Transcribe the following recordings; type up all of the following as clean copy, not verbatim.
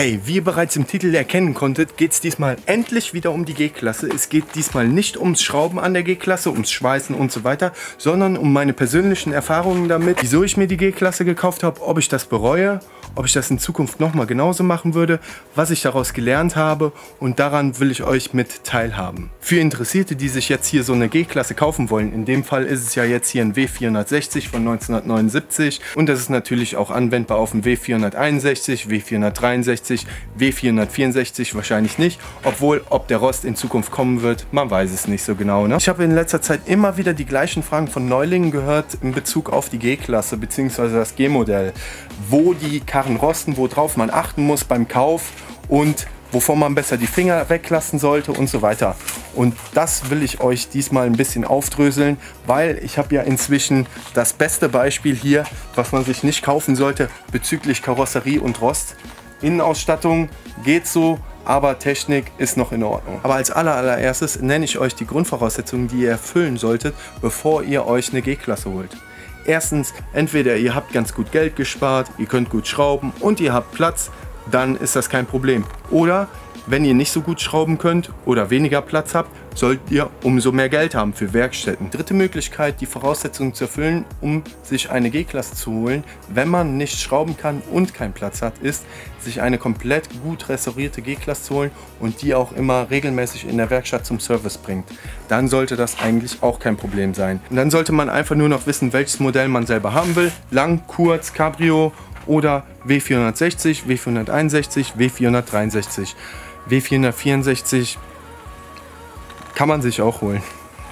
Hey, wie ihr bereits im Titel erkennen konntet, geht es diesmal endlich wieder um die G-Klasse. Es geht diesmal nicht ums Schrauben an der G-Klasse, ums Schweißen und so weiter, sondern um meine persönlichen Erfahrungen damit, wieso ich mir die G-Klasse gekauft habe, ob ich das bereue, ob ich das in Zukunft nochmal genauso machen würde, was ich daraus gelernt habe, und daran will ich euch mit teilhaben. Für Interessierte, die sich jetzt hier so eine G-Klasse kaufen wollen, in dem Fall ist es ja jetzt hier ein W460 von 1979 und das ist natürlich auch anwendbar auf dem W461, W463, W464 wahrscheinlich nicht, obwohl, ob der Rost in Zukunft kommen wird, man weiß es nicht so genau. Ne? Ich habe in letzter Zeit immer wieder die gleichen Fragen von Neulingen gehört in Bezug auf die G-Klasse bzw. das G-Modell, wo die Karren rosten, worauf man achten muss beim Kauf und wovon man besser die Finger weglassen sollte und so weiter. Und das will ich euch diesmal ein bisschen aufdröseln, weil ich habe ja inzwischen das beste Beispiel hier, was man sich nicht kaufen sollte bezüglich Karosserie und Rost. Innenausstattung geht so, aber Technik ist noch in Ordnung. Aber als allererstes nenne ich euch die Grundvoraussetzungen, die ihr erfüllen solltet, bevor ihr euch eine G-Klasse holt. Erstens, entweder ihr habt ganz gut Geld gespart, ihr könnt gut schrauben und ihr habt Platz, dann ist das kein Problem. Oder wenn ihr nicht so gut schrauben könnt oder weniger Platz habt, sollt ihr umso mehr Geld haben für Werkstätten. Dritte Möglichkeit, die Voraussetzungen zu erfüllen, um sich eine G-Klasse zu holen, wenn man nicht schrauben kann und keinen Platz hat, ist, sich eine komplett gut restaurierte G-Klasse zu holen und die auch immer regelmäßig in der Werkstatt zum Service bringt. Dann sollte das eigentlich auch kein Problem sein. Und dann sollte man einfach nur noch wissen, welches Modell man selber haben will. Lang, kurz, Cabrio oder W460, W461, W463. W464 kann man sich auch holen.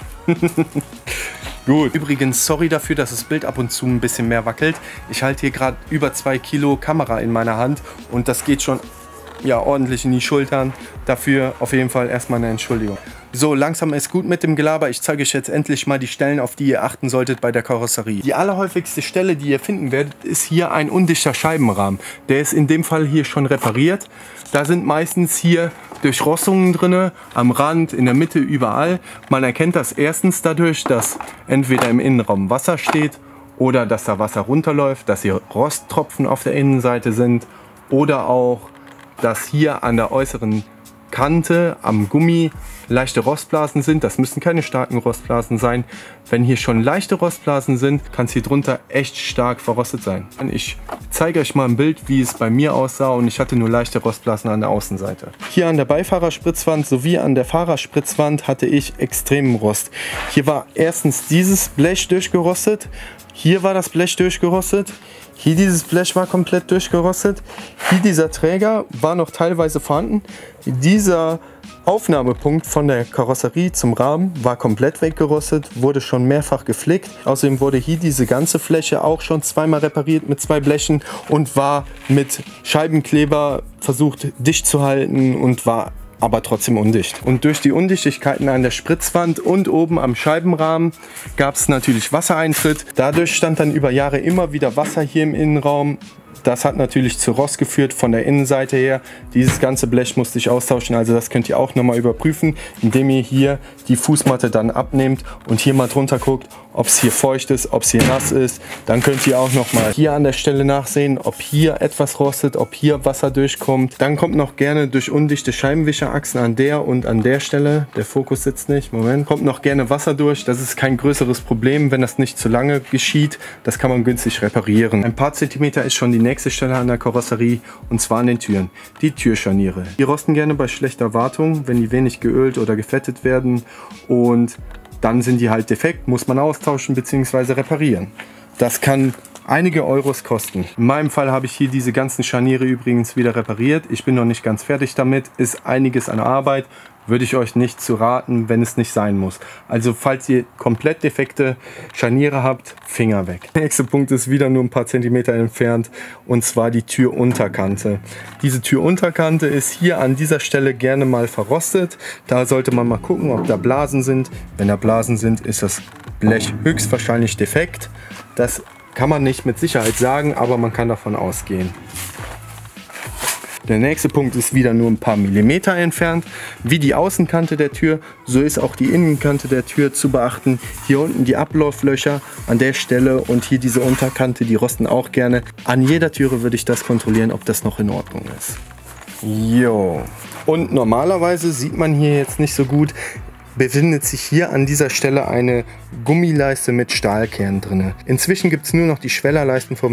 Gut. Übrigens, sorry dafür, dass das Bild ab und zu ein bisschen mehr wackelt. Ich halte hier gerade über 2 Kilo Kamera in meiner Hand und das geht schon ja ordentlich in die Schultern. Dafür auf jeden Fall erstmal eine Entschuldigung. So, langsam ist gut mit dem Gelaber. Ich zeige euch jetzt endlich mal die Stellen, auf die ihr achten solltet bei der Karosserie. Die allerhäufigste Stelle, die ihr finden werdet, ist hier ein undichter Scheibenrahmen. Der ist in dem Fall hier schon repariert. Da sind meistens hier Durchrostungen drin, am Rand, in der Mitte, überall. Man erkennt das erstens dadurch, dass entweder im Innenraum Wasser steht oder dass da Wasser runterläuft, dass hier Rosttropfen auf der Innenseite sind oder auch, dass hier an der äußeren Kante am Gummi leichte Rostblasen sind. Das müssen keine starken Rostblasen sein. Wenn hier schon leichte Rostblasen sind, kann es hier drunter echt stark verrostet sein. Ich zeige euch mal ein Bild, wie es bei mir aussah, und ich hatte nur leichte Rostblasen an der Außenseite. Hier an der Beifahrerspritzwand sowie an der Fahrerspritzwand hatte ich extremen Rost. Hier war erstens dieses Blech durchgerostet, hier war das Blech durchgerostet, hier dieses Blech war komplett durchgerostet, hier dieser Träger war noch teilweise vorhanden. Dieser Aufnahmepunkt von der Karosserie zum Rahmen war komplett weggerostet, wurde schon mehrfach geflickt. Außerdem wurde hier diese ganze Fläche auch schon zweimal repariert mit 2 Blechen und war mit Scheibenkleber versucht dicht zu halten und war aber trotzdem undicht. Und durch die Undichtigkeiten an der Spritzwand und oben am Scheibenrahmen gab es natürlich Wassereintritt. Dadurch stand dann über Jahre immer wieder Wasser hier im Innenraum. Das hat natürlich zu Rost geführt von der Innenseite her. Dieses ganze Blech musste ich austauschen, also das könnt ihr auch nochmal überprüfen, indem ihr hier die Fußmatte dann abnehmt und hier mal drunter guckt, ob es hier feucht ist, ob es hier nass ist. Dann könnt ihr auch nochmal hier an der Stelle nachsehen, ob hier etwas rostet, ob hier Wasser durchkommt. Dann kommt noch gerne durch undichte Scheibenwischerachsen an der und an der Stelle, der Fokus sitzt nicht, Moment, kommt noch gerne Wasser durch. Das ist kein größeres Problem, wenn das nicht zu lange geschieht. Das kann man günstig reparieren. Ein paar Zentimeter ist schon die nächste Stelle an der Karosserie, und zwar an den Türen. Die Türscharniere. Die rosten gerne bei schlechter Wartung, wenn die wenig geölt oder gefettet werden, und dann sind die halt defekt, muss man austauschen bzw. reparieren. Das kann einige Euros kosten. In meinem Fall habe ich hier diese ganzen Scharniere übrigens wieder repariert. Ich bin noch nicht ganz fertig damit, ist einiges an Arbeit. Würde ich euch nicht zu raten, wenn es nicht sein muss. Also falls ihr komplett defekte Scharniere habt, Finger weg. Der nächste Punkt ist wieder nur ein paar Zentimeter entfernt, und zwar die Türunterkante. Diese Türunterkante ist hier an dieser Stelle gerne mal verrostet. Da sollte man mal gucken, ob da Blasen sind. Wenn da Blasen sind, ist das Blech höchstwahrscheinlich defekt. Das kann man nicht mit Sicherheit sagen, aber man kann davon ausgehen. Der nächste Punkt ist wieder nur ein paar Millimeter entfernt. Wie die Außenkante der Tür, so ist auch die Innenkante der Tür zu beachten. Hier unten die Ablauflöcher an der Stelle und hier diese Unterkante, die rosten auch gerne. An jeder Türe würde ich das kontrollieren, ob das noch in Ordnung ist. Jo. Und normalerweise sieht man hier jetzt nicht so gut, befindet sich hier an dieser Stelle eine Gummileiste mit Stahlkern drin. Inzwischen gibt es nur noch die Schwellerleisten vom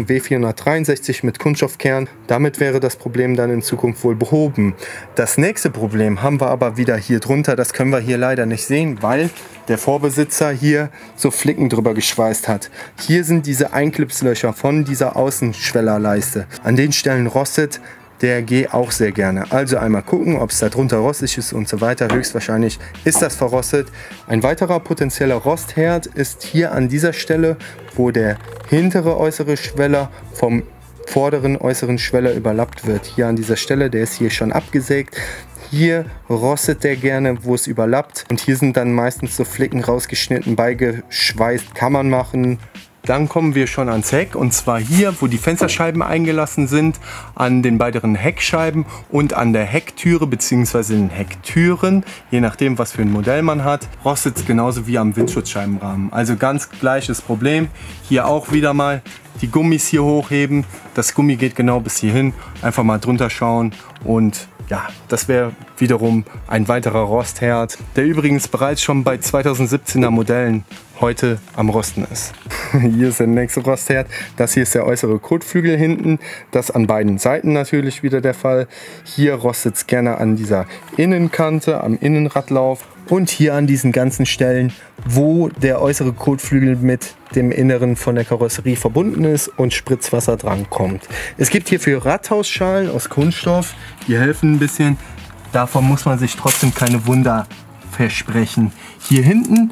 W463 mit Kunststoffkern. Damit wäre das Problem dann in Zukunft wohl behoben. Das nächste Problem haben wir aber wieder hier drunter. Das können wir hier leider nicht sehen, weil der Vorbesitzer hier so Flicken drüber geschweißt hat. Hier sind diese Einklipslöcher von dieser Außenschwellerleiste. An den Stellen rostet der G auch sehr gerne. Also einmal gucken, ob es da drunter rostig ist und so weiter. Höchstwahrscheinlich ist das verrostet. Ein weiterer potenzieller Rostherd ist hier an dieser Stelle, wo der hintere äußere Schweller vom vorderen äußeren Schweller überlappt wird. Hier an dieser Stelle, der ist hier schon abgesägt. Hier rostet der gerne, wo es überlappt. Und hier sind dann meistens so Flicken rausgeschnitten, beigeschweißt, kann man machen. Dann kommen wir schon ans Heck, und zwar hier, wo die Fensterscheiben eingelassen sind, an den beiden Heckscheiben und an der Hecktüre bzw. den Hecktüren, je nachdem was für ein Modell man hat, rostet es genauso wie am Windschutzscheibenrahmen. Also ganz gleiches Problem. Hier auch wieder mal die Gummis hier hochheben. Das Gummi geht genau bis hierhin. Einfach mal drunter schauen und ja, das wäre wiederum ein weiterer Rostherd, der übrigens bereits schon bei 2017er Modellen heute am Rosten ist. Hier ist der nächste Rostherd. Das hier ist der äußere Kotflügel hinten. Das an beiden Seiten natürlich wieder der Fall. Hier rostet es gerne an dieser Innenkante, am Innenradlauf. Und hier an diesen ganzen Stellen, wo der äußere Kotflügel mit dem Inneren von der Karosserie verbunden ist und Spritzwasser dran kommt. Es gibt hierfür Radhausschalen aus Kunststoff, die helfen ein bisschen. Davon muss man sich trotzdem keine Wunder versprechen. Hier hinten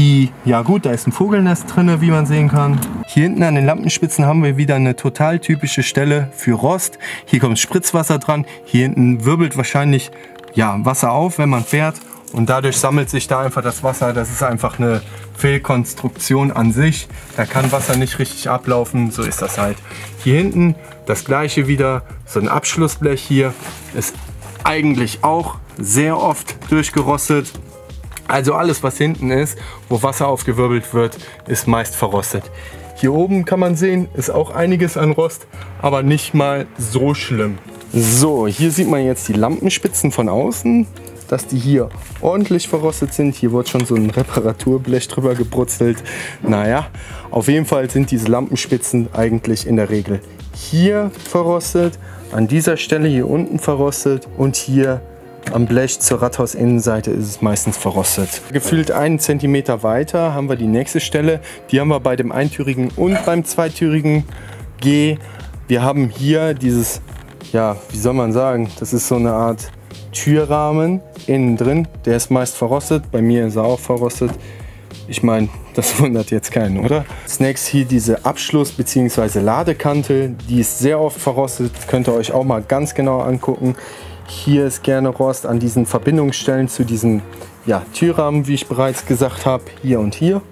ja gut, da ist ein Vogelnest drin, wie man sehen kann. Hier hinten an den Lampenspitzen haben wir wieder eine total typische Stelle für Rost. Hier kommt Spritzwasser dran. Hier hinten wirbelt wahrscheinlich Wasser auf, wenn man fährt. Und dadurch sammelt sich da einfach das Wasser. Das ist einfach eine Fehlkonstruktion an sich. Da kann Wasser nicht richtig ablaufen. So ist das halt. Hier hinten das gleiche wieder. So ein Abschlussblech hier ist eigentlich auch sehr oft durchgerostet. Also alles, was hinten ist, wo Wasser aufgewirbelt wird, ist meist verrostet. Hier oben kann man sehen, ist auch einiges an Rost, aber nicht mal so schlimm. So, hier sieht man jetzt die Lampenspitzen von außen, dass die hier ordentlich verrostet sind. Hier wird schon so ein Reparaturblech drüber gebrutzelt. Naja, auf jeden Fall sind diese Lampenspitzen eigentlich in der Regel hier verrostet, an dieser Stelle hier unten verrostet und hier am Blech zur Radhausinnenseite ist es meistens verrostet. Gefühlt 1 cm weiter haben wir die nächste Stelle. Die haben wir bei dem eintürigen und beim zweitürigen G. Wir haben hier dieses, wie soll man sagen, das ist so eine Art Türrahmen innen drin. Der ist meist verrostet. Bei mir ist er auch verrostet. Ich meine, das wundert jetzt keinen, oder? Als nächstes hier diese Abschluss- bzw. Ladekante. Die ist sehr oft verrostet. Könnt ihr euch auch mal ganz genau angucken. Hier ist gerne Rost an diesen Verbindungsstellen zu diesen Türrahmen, wie ich bereits gesagt habe, hier und hier.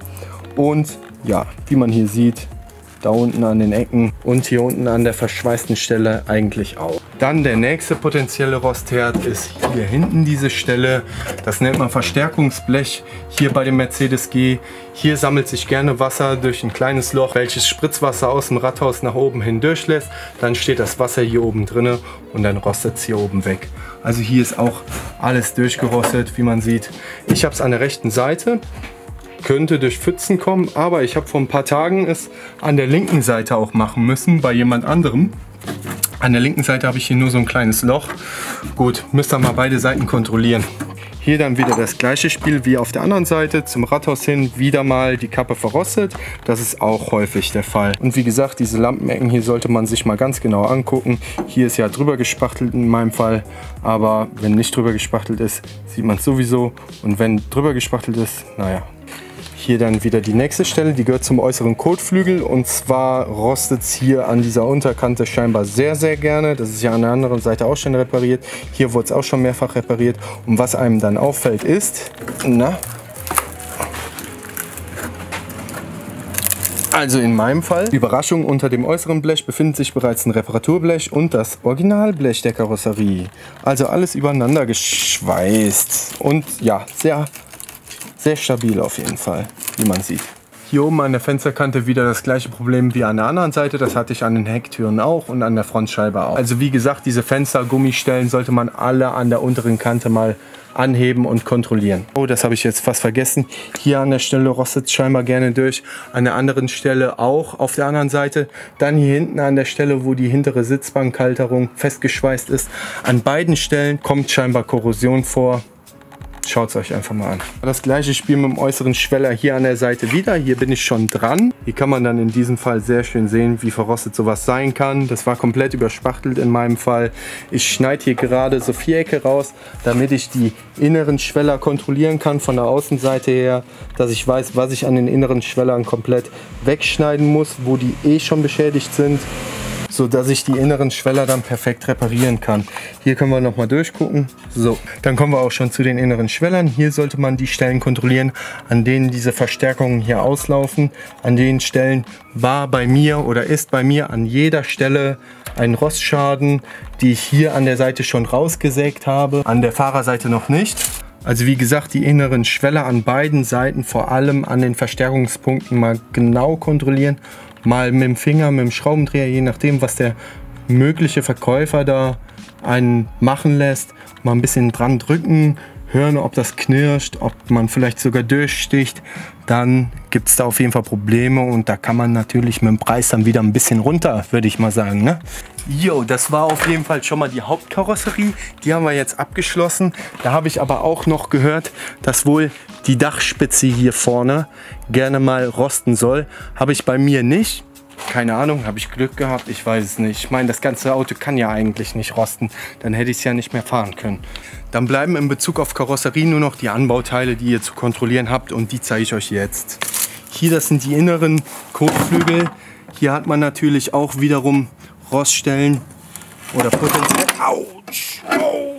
Und wie man hier sieht, da unten an den Ecken und hier unten an der verschweißten Stelle eigentlich auch. Dann der nächste potenzielle Rostherd ist hier hinten diese Stelle. Das nennt man Verstärkungsblech hier bei dem Mercedes G. Hier sammelt sich gerne Wasser durch ein kleines Loch, welches Spritzwasser aus dem Radhaus nach oben hin durchlässt. Dann steht das Wasser hier oben drin und dann rostet es hier oben weg. Also hier ist auch alles durchgerostet, wie man sieht. Ich habe es an der rechten Seite. Könnte durch Pfützen kommen, aber ich habe vor ein paar Tagen es an der linken Seite auch machen müssen, bei jemand anderem. An der linken Seite habe ich hier nur so ein kleines Loch. Gut, müsst ihr mal beide Seiten kontrollieren. Hier dann wieder das gleiche Spiel wie auf der anderen Seite. Zum Radhaus hin wieder mal die Kappe verrostet. Das ist auch häufig der Fall. Und wie gesagt, diese Lampenecken hier sollte man sich mal ganz genau angucken. Hier ist ja drüber gespachtelt in meinem Fall. Aber wenn nicht drüber gespachtelt ist, sieht man es sowieso. Und wenn drüber gespachtelt ist, naja. Hier dann wieder die nächste Stelle, die gehört zum äußeren Kotflügel, und zwar rostet es hier an dieser Unterkante scheinbar sehr, sehr gerne. Das ist ja an der anderen Seite auch schon repariert. Hier wurde es auch schon mehrfach repariert. Und was einem dann auffällt ist, also in meinem Fall, Überraschung, unter dem äußeren Blech befindet sich bereits ein Reparaturblech und das Originalblech der Karosserie. Also alles übereinander geschweißt und sehr stabil auf jeden Fall, wie man sieht. Hier oben an der Fensterkante wieder das gleiche Problem wie an der anderen Seite. Das hatte ich an den Hecktüren auch und an der Frontscheibe auch. Also wie gesagt, diese Fenstergummistellen sollte man alle an der unteren Kante mal anheben und kontrollieren. Oh, das habe ich jetzt fast vergessen. Hier an der Stelle rostet es scheinbar gerne durch. An der anderen Stelle auch auf der anderen Seite. Dann hier hinten an der Stelle, wo die hintere Sitzbankhalterung festgeschweißt ist. An beiden Stellen kommt scheinbar Korrosion vor. Schaut es euch einfach mal an. Das gleiche Spiel mit dem äußeren Schweller hier an der Seite wieder. Hier bin ich schon dran. Hier kann man dann in diesem Fall sehr schön sehen, wie verrostet sowas sein kann. Das war komplett überspachtelt in meinem Fall. Ich schneide hier gerade so Vierecke raus, damit ich die inneren Schweller kontrollieren kann von der Außenseite her, dass ich weiß, was ich an den inneren Schwellern komplett wegschneiden muss, wo die eh schon beschädigt sind, so dass ich die inneren Schweller dann perfekt reparieren kann. Hier können wir noch mal durchgucken. So, dann kommen wir auch schon zu den inneren Schwellern. Hier sollte man die Stellen kontrollieren, an denen diese Verstärkungen hier auslaufen. An den Stellen war bei mir oder ist bei mir an jeder Stelle ein Rostschaden, die ich hier an der Seite schon rausgesägt habe, an der Fahrerseite noch nicht. Also wie gesagt, die inneren Schweller an beiden Seiten, vor allem an den Verstärkungspunkten, mal genau kontrollieren. Mal mit dem Finger, mit dem Schraubendreher, je nachdem, was der mögliche Verkäufer da einen machen lässt. Mal ein bisschen dran drücken, hören, ob das knirscht, ob man vielleicht sogar durchsticht. Dann gibt es da auf jeden Fall Probleme und da kann man natürlich mit dem Preis dann wieder ein bisschen runter, würde ich mal sagen. Ne? Jo, das war auf jeden Fall schon mal die Hauptkarosserie. Die haben wir jetzt abgeschlossen. Da habe ich aber auch noch gehört, dass wohl die Dachspitze hier vorne gerne mal rosten soll. Habe ich bei mir nicht. Keine Ahnung, habe ich Glück gehabt? Ich weiß es nicht. Ich meine, das ganze Auto kann ja eigentlich nicht rosten. Dann hätte ich es ja nicht mehr fahren können. Dann bleiben in Bezug auf Karosserie nur noch die Anbauteile, die ihr zu kontrollieren habt. Und die zeige ich euch jetzt. Hier, das sind die inneren Kotflügel. Hier hat man natürlich auch wiederum Roststellen oder potenziell... Autsch! Au.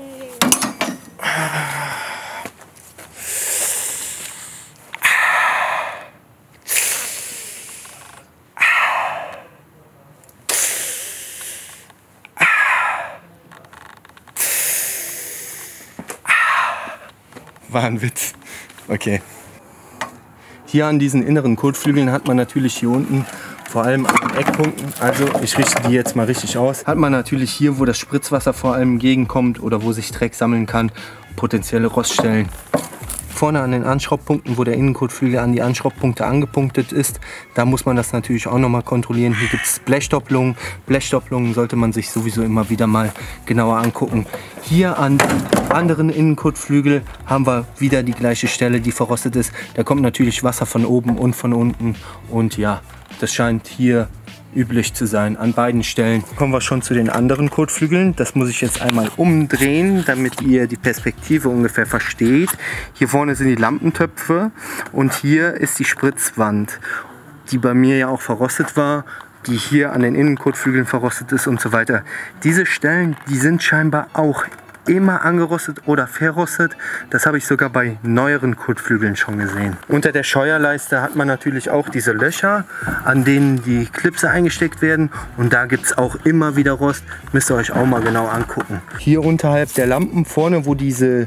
War ein Witz. Okay. Hier an diesen inneren Kotflügeln hat man natürlich hier unten, vor allem an den Eckpunkten, also ich richte die jetzt mal richtig aus, hat man natürlich hier, wo das Spritzwasser vor allem entgegenkommt oder wo sich Dreck sammeln kann, potenzielle Roststellen. Vorne an den Anschraubpunkten, wo der Innenkotflügel an die Anschraubpunkte angepunktet ist, da muss man das natürlich auch noch mal kontrollieren. Hier gibt es Blechdopplungen. Blechdopplungen sollte man sich sowieso immer wieder mal genauer angucken. Hier an anderen Innenkotflügel haben wir wieder die gleiche Stelle, die verrostet ist. Da kommt natürlich Wasser von oben und von unten und ja, das scheint hier üblich zu sein an beiden Stellen. Kommen wir schon zu den anderen Kotflügeln. Das muss ich jetzt einmal umdrehen, damit ihr die Perspektive ungefähr versteht. Hier vorne sind die Lampentöpfe und hier ist die Spritzwand, die bei mir ja auch verrostet war, die hier an den Innenkotflügeln verrostet ist und so weiter. Diese Stellen, die sind scheinbar auch immer angerostet oder verrostet. Das habe ich sogar bei neueren Kotflügeln schon gesehen. Unter der Scheuerleiste hat man natürlich auch diese Löcher, an denen die Klipse eingesteckt werden. Und da gibt es auch immer wieder Rost. Müsst ihr euch auch mal genau angucken. Hier unterhalb der Lampen vorne, wo diese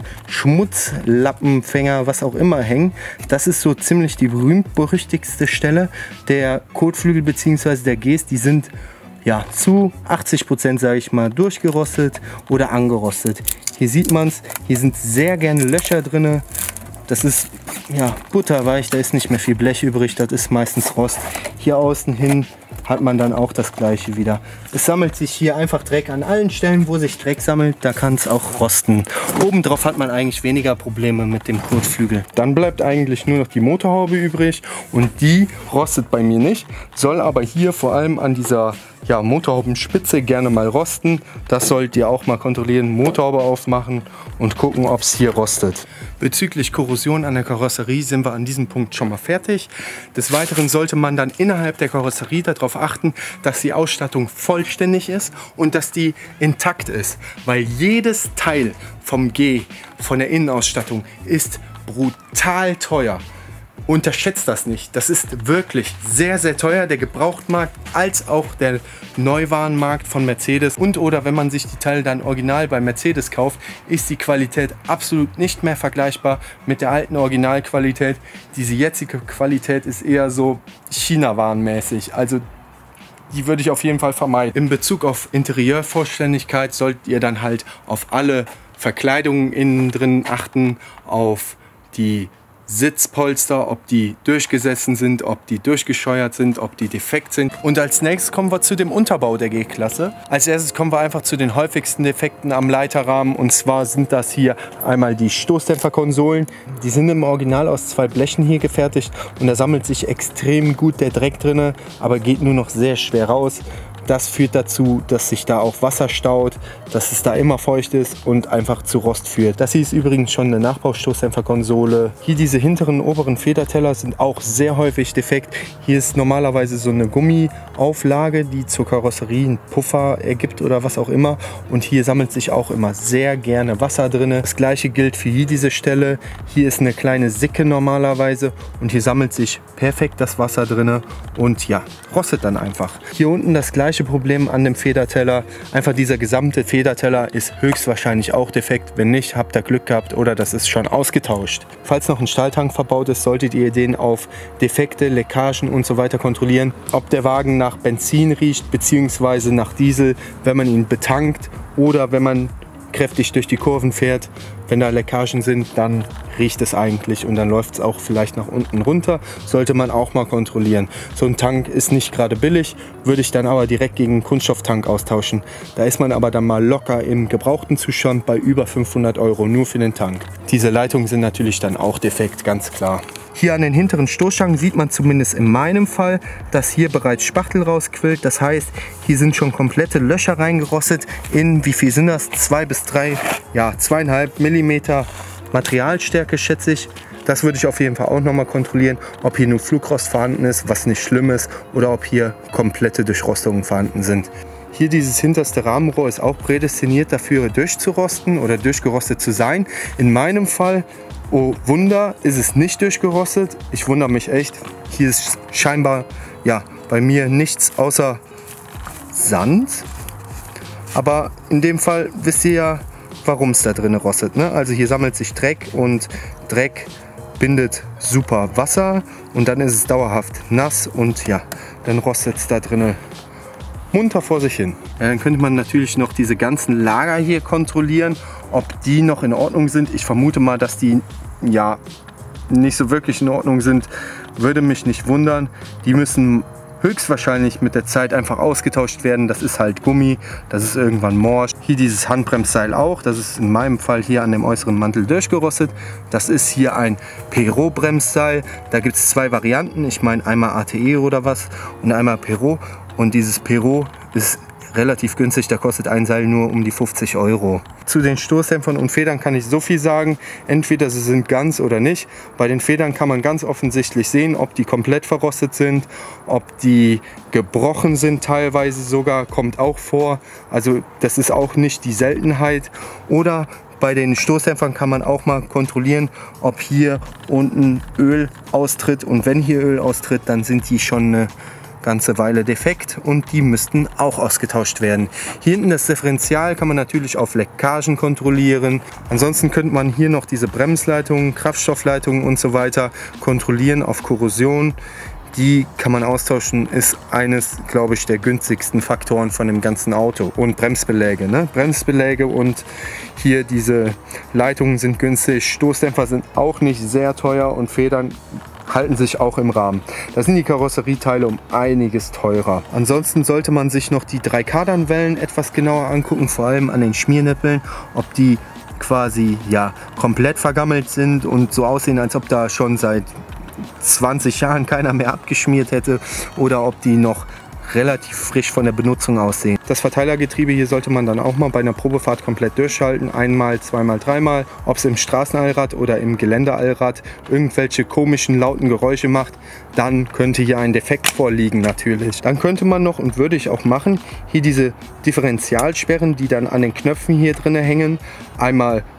Schmutzlappenfänger, was auch immer hängen, das ist so ziemlich die berühmt-berüchtigste Stelle. Der Kotflügel bzw. der Geest, die sind ja zu 80%, sage ich mal, durchgerostet oder angerostet. Hier sieht man es, hier sind sehr gerne Löcher drin. Das ist ja butterweich, da ist nicht mehr viel Blech übrig, das ist meistens Rost. Hier außen hin hat man dann auch das gleiche wieder. Es sammelt sich hier einfach Dreck an allen Stellen, wo sich Dreck sammelt, da kann es auch rosten. Obendrauf hat man eigentlich weniger Probleme mit dem Kotflügel. Dann bleibt eigentlich nur noch die Motorhaube übrig und die rostet bei mir nicht, soll aber hier vor allem an dieser Motorhaubenspitze gerne mal rosten. Das sollt ihr auch mal kontrollieren, Motorhaube aufmachen und gucken, ob es hier rostet. Bezüglich Korrosion an der Karosserie sind wir an diesem Punkt schon mal fertig. Des Weiteren sollte man dann innerhalb der Karosserie darauf achten, dass die Ausstattung vollständig ist und dass die intakt ist, weil jedes Teil vom G, von der Innenausstattung, ist brutal teuer. Unterschätzt das nicht. Das ist wirklich sehr, sehr teuer. Der Gebrauchtmarkt als auch der Neuwarenmarkt von Mercedes. Und oder wenn man sich die Teile dann original bei Mercedes kauft, ist die Qualität absolut nicht mehr vergleichbar mit der alten Originalqualität. Diese jetzige Qualität ist eher so China-Warenmäßig. Also die würde ich auf jeden Fall vermeiden. In Bezug auf Interieurvollständigkeit solltet ihr dann halt auf alle Verkleidungen innen drin achten, auf die Sitzpolster, ob die durchgesessen sind, ob die durchgescheuert sind, ob die defekt sind. Und als nächstes kommen wir zu dem Unterbau der G-Klasse. Als erstes kommen wir einfach zu den häufigsten Defekten am Leiterrahmen. Und zwar sind das hier einmal die Stoßdämpferkonsolen. Die sind im Original aus 2 Blechen hier gefertigt. Und da sammelt sich extrem gut der Dreck drin, aber geht nur noch sehr schwer raus. Das führt dazu, dass sich da auch Wasser staut, dass es da immer feucht ist und einfach zu Rost führt. Das hier ist übrigens schon eine Nachbaustoßdämpferkonsole. Hier diese hinteren oberen Federteller sind auch sehr häufig defekt. Hier ist normalerweise so eine Gummiauflage, die zur Karosserie einen Puffer ergibt oder was auch immer. Und hier sammelt sich auch immer sehr gerne Wasser drin. Das gleiche gilt für hier diese Stelle. Hier ist eine kleine Sicke normalerweise und hier sammelt sich perfekt das Wasser drin und ja, rostet dann einfach. Hier unten das gleiche Problem an dem Federteller. Einfach dieser gesamte Federteller ist höchstwahrscheinlich auch defekt. Wenn nicht, habt ihr Glück gehabt oder das ist schon ausgetauscht. Falls noch ein Stahltank verbaut ist, solltet ihr den auf Defekte, Leckagen und so weiter kontrollieren. Ob der Wagen nach Benzin riecht bzw. nach Diesel, wenn man ihn betankt oder wenn man kräftig durch die Kurven fährt. Wenn da Leckagen sind, dann riecht es eigentlich und dann läuft es auch vielleicht nach unten runter. Sollte man auch mal kontrollieren. So ein Tank ist nicht gerade billig, würde ich dann aber direkt gegen einen Kunststofftank austauschen. Da ist man aber dann mal locker im gebrauchten Zustand bei über 500 € nur für den Tank. Diese Leitungen sind natürlich dann auch defekt, ganz klar. Hier an den hinteren Stoßstangen sieht man zumindest in meinem Fall, dass hier bereits Spachtel rausquillt. Das heißt, hier sind schon komplette Löcher reingerostet in, wie viel sind das? 2 bis 3, ja 2,5 mm Materialstärke schätze ich. Das würde ich auf jeden Fall auch noch mal kontrollieren, ob hier nur Flugrost vorhanden ist, was nicht schlimm ist, oder ob hier komplette Durchrostungen vorhanden sind. Hier dieses hinterste Rahmenrohr ist auch prädestiniert dafür durchzurosten oder durchgerostet zu sein. In meinem Fall, oh Wunder, ist es nicht durchgerostet. Ich wundere mich echt. Hier ist scheinbar ja bei mir nichts außer Sand. Aber in dem Fall wisst ihr ja, warum es da drin rostet, ne? Also hier sammelt sich Dreck und Dreck bindet super Wasser und dann ist es dauerhaft nass und ja, dann rostet es da drin munter vor sich hin. Ja, dann könnte man natürlich noch diese ganzen Lager hier kontrollieren, ob die noch in Ordnung sind. Ich vermute mal, dass die ja nicht so wirklich in Ordnung sind. Würde mich nicht wundern. Die müssen höchstwahrscheinlich mit der Zeit einfach ausgetauscht werden. Das ist halt Gummi, das ist irgendwann morsch. Hier dieses Handbremsseil auch, das ist in meinem Fall hier an dem äußeren Mantel durchgerostet. Das ist hier ein Perot-Bremsseil. Da gibt es 2 Varianten. Ich meine einmal ATE oder was und einmal Perot. Und dieses Perot ist relativ günstig, da kostet ein Seil nur um die 50 €. Zu den Stoßdämpfern und Federn kann ich so viel sagen, entweder sie sind ganz oder nicht. Bei den Federn kann man ganz offensichtlich sehen, ob die komplett verrostet sind, ob die gebrochen sind teilweise sogar, kommt auch vor. Also das ist auch nicht die Seltenheit. Oder bei den Stoßdämpfern kann man auch mal kontrollieren, ob hier unten Öl austritt. Und wenn hier Öl austritt, dann sind die schon eine ganze Weile defekt und die müssten auch ausgetauscht werden. Hier hinten das Differential kann man natürlich auf Leckagen kontrollieren. Ansonsten könnte man hier noch diese Bremsleitungen, Kraftstoffleitungen und so weiter kontrollieren auf Korrosion. Die kann man austauschen, ist eines, glaube ich, der günstigsten Faktoren von dem ganzen Auto. Und Bremsbeläge, ne? Bremsbeläge und hier diese Leitungen sind günstig. Stoßdämpfer sind auch nicht sehr teuer und Federn halten sich auch im Rahmen. Da sind die Karosserieteile um einiges teurer. Ansonsten sollte man sich noch die 3 Kardanwellen etwas genauer angucken, vor allem an den Schmiernippeln, ob die quasi ja komplett vergammelt sind und so aussehen, als ob da schon seit 20 Jahren keiner mehr abgeschmiert hätte oder ob die noch relativ frisch von der Benutzung aussehen. Das Verteilergetriebe hier sollte man dann auch mal bei einer Probefahrt komplett durchschalten. Einmal, zweimal, dreimal. Ob es im Straßenallrad oder im Geländeallrad irgendwelche komischen, lauten Geräusche macht, dann könnte hier ein Defekt vorliegen natürlich. Dann könnte man noch, und würde ich auch machen, hier diese Differentialsperren, die dann an den Knöpfen hier drin hängen, einmal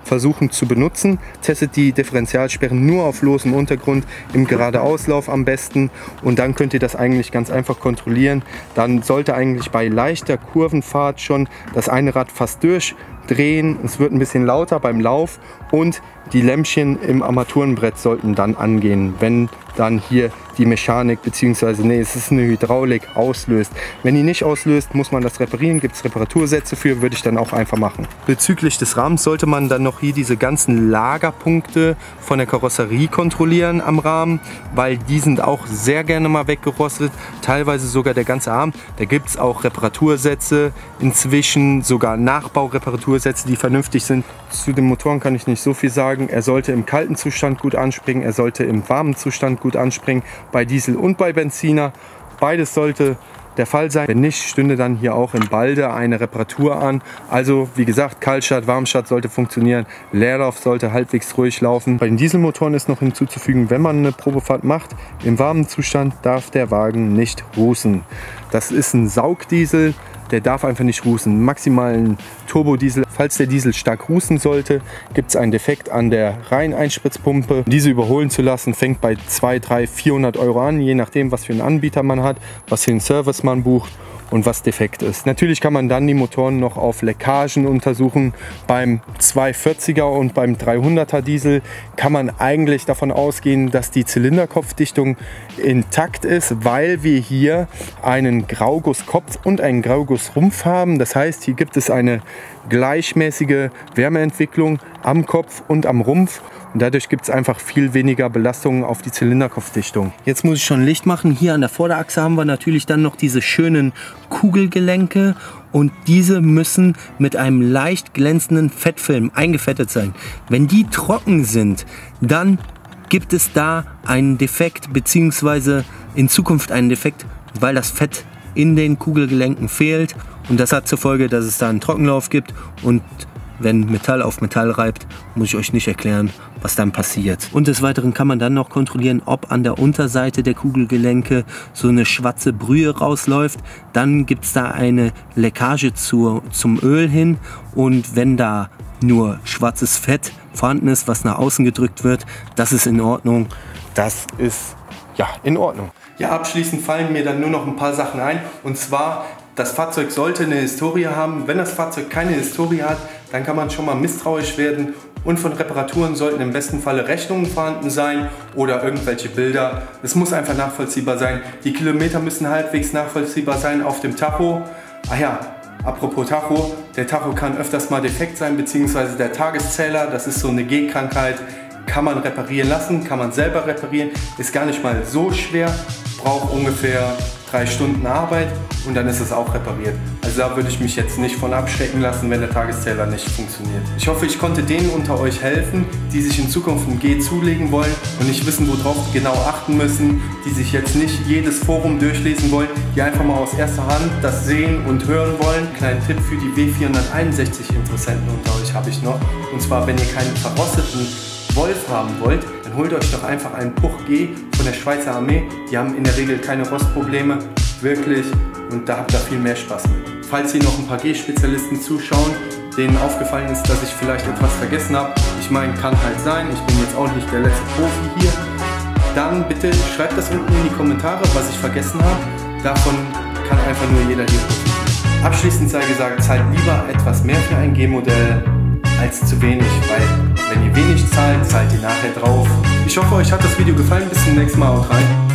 versuchen zu benutzen. Testet die Differentialsperren nur auf losem Untergrund, im Geradeauslauf am besten, und dann könnt ihr das eigentlich ganz einfach kontrollieren. Dann sollte eigentlich bei leichter Kurvenfahrt schon das eine Rad fast durchdrehen. Es wird ein bisschen lauter beim Lauf und die Lämpchen im Armaturenbrett sollten dann angehen, wenn dann hier die Mechanik bzw. nee, es ist eine Hydraulik auslöst. Wenn die nicht auslöst, muss man das reparieren. Gibt es Reparatursätze für, würde ich dann auch einfach machen. Bezüglich des Rahmens sollte man dann noch hier diese ganzen Lagerpunkte von der Karosserie kontrollieren am Rahmen, weil die sind auch sehr gerne mal weggerostet, teilweise sogar der ganze Arm. Da gibt es auch Reparatursätze inzwischen, sogar Nachbaureparatursätze, die vernünftig sind. Zu den Motoren kann ich nicht so viel sagen. Er sollte im kalten Zustand gut anspringen, er sollte im warmen Zustand gut anspringen, bei Diesel und bei Benziner. Beides sollte der Fall sein. Wenn nicht, stünde dann hier auch im Balde eine Reparatur an. Also wie gesagt, Kaltstart, Warmstart sollte funktionieren, Leerlauf sollte halbwegs ruhig laufen. Bei den Dieselmotoren ist noch hinzuzufügen, wenn man eine Probefahrt macht, im warmen Zustand darf der Wagen nicht rußen. Das ist ein Saugdiesel, der darf einfach nicht rußen. Maximalen Turbodiesel. Falls der Diesel stark rußen sollte, gibt es einen Defekt an der Reiheneinspritzpumpe. Diese überholen zu lassen, fängt bei 200, 300, 400 Euro an, je nachdem, was für einen Anbieter man hat, was für einen Service man bucht und was defekt ist. Natürlich kann man dann die Motoren noch auf Leckagen untersuchen. Beim 240er und beim 300er Diesel kann man eigentlich davon ausgehen, dass die Zylinderkopfdichtung intakt ist, weil wir hier einen Graugusskopf und einen Graugussrumpf haben. Das heißt, hier gibt es eine gleichmäßige Wärmeentwicklung am Kopf und am Rumpf. Und dadurch gibt es einfach viel weniger Belastungen auf die Zylinderkopfdichtung. Jetzt muss ich schon Licht machen. Hier an der Vorderachse haben wir natürlich dann noch diese schönen Kugelgelenke. Und diese müssen mit einem leicht glänzenden Fettfilm eingefettet sein. Wenn die trocken sind, dann gibt es da einen Defekt, beziehungsweise in Zukunft einen Defekt, weil das Fett in den Kugelgelenken fehlt. Und das hat zur Folge, dass es da einen Trockenlauf gibt. Und wenn Metall auf Metall reibt, muss ich euch nicht erklären, was dann passiert. Und des Weiteren kann man dann noch kontrollieren, ob an der Unterseite der Kugelgelenke so eine schwarze Brühe rausläuft. Dann gibt es da eine Leckage zum Öl hin. Und wenn da nur schwarzes Fett vorhanden ist, was nach außen gedrückt wird, das ist in Ordnung. Das ist ja in Ordnung. Ja, abschließend fallen mir dann nur noch ein paar Sachen ein. Und zwar, das Fahrzeug sollte eine Historie haben. Wenn das Fahrzeug keine Historie hat, dann kann man schon mal misstrauisch werden. Und von Reparaturen sollten im besten Falle Rechnungen vorhanden sein oder irgendwelche Bilder. Es muss einfach nachvollziehbar sein. Die Kilometer müssen halbwegs nachvollziehbar sein auf dem Tacho. Ah ja, apropos Tacho, der Tacho kann öfters mal defekt sein, beziehungsweise der Tageszähler, das ist so eine G-Krankheit, kann man reparieren lassen, kann man selber reparieren, ist gar nicht mal so schwer, braucht ungefähr 3 Stunden Arbeit und dann ist es auch repariert. Also da würde ich mich jetzt nicht von abschrecken lassen, wenn der Tageszähler nicht funktioniert. Ich hoffe, ich konnte denen unter euch helfen, die sich in Zukunft ein G zulegen wollen und nicht wissen, worauf genau achten müssen, die sich jetzt nicht jedes Forum durchlesen wollen, die einfach mal aus erster Hand das sehen und hören wollen. Kleinen Tipp für die W461 Interessenten unter euch habe ich noch. Und zwar, wenn ihr keinen verrosteten Wolf haben wollt, dann holt euch doch einfach einen Puch G von der Schweizer Armee. Die haben in der Regel keine Rostprobleme, wirklich, und da habt ihr viel mehr Spaß mit. Falls hier noch ein paar G-Spezialisten zuschauen, denen aufgefallen ist, dass ich vielleicht etwas vergessen habe, ich meine, kann halt sein, ich bin jetzt auch nicht der letzte Profi hier, dann bitte schreibt das unten in die Kommentare, was ich vergessen habe. Davon kann einfach nur jeder hier profitieren. Abschließend sei gesagt, zahlt lieber etwas mehr für ein G-Modell als zu wenig, weil wenn ihr wenig zahlt, zahlt ihr nachher drauf. Ich hoffe, euch hat das Video gefallen. Bis zum nächsten Mal. Haut rein.